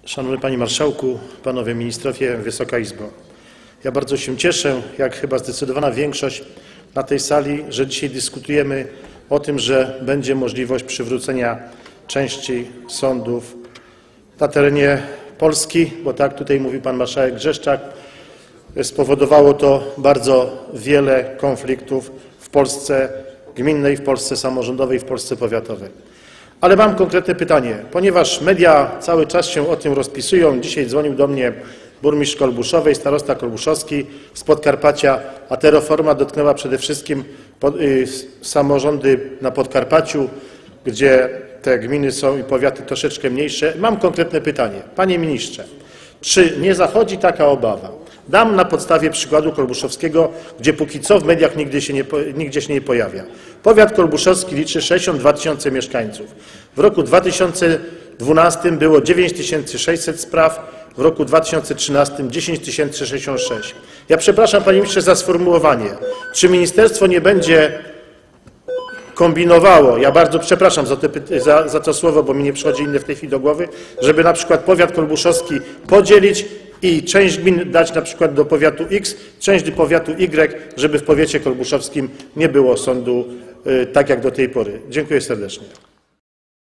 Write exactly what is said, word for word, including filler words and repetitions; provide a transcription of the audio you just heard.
Szanowny Panie Marszałku, Panowie Ministrowie, Wysoka Izbo. Ja bardzo się cieszę, jak chyba zdecydowana większość na tej sali, że dzisiaj dyskutujemy o tym, że będzie możliwość przywrócenia części sądów na terenie Polski, bo tak tutaj mówił Pan Marszałek Grzeszczak, spowodowało to bardzo wiele konfliktów w Polsce gminnej, w Polsce samorządowej, w Polsce powiatowej. Ale mam konkretne pytanie, ponieważ media cały czas się o tym rozpisują. Dzisiaj dzwonił do mnie burmistrz Kolbuszowej, starosta kolbuszowski z Podkarpacia, a ta reforma dotknęła przede wszystkim pod, y, samorządy na Podkarpaciu, gdzie te gminy są i powiaty troszeczkę mniejsze. Mam konkretne pytanie. Panie ministrze, czy nie zachodzi taka obawa? Dam na podstawie przykładu kolbuszowskiego, gdzie póki co w mediach nigdy się nie, nigdzie się nie pojawia. Powiat kolbuszowski liczy sześćdziesiąt dwa tysiące mieszkańców. W roku dwa tysiące dwunastym było dziewięć tysięcy sześćset spraw, w roku dwa tysiące trzynastym dziesięć tysięcy sześćdziesiąt sześć. Ja przepraszam, panie ministrze, za sformułowanie. Czy ministerstwo nie będzie kombinowało, ja bardzo przepraszam za, te, za, za to słowo, bo mi nie przychodzi inne w tej chwili do głowy, żeby na przykład powiat kolbuszowski podzielić i część gmin dać na przykład do powiatu X, część do powiatu Y, żeby w powiecie kolbuszowskim nie było sądu tak jak do tej pory. Dziękuję serdecznie.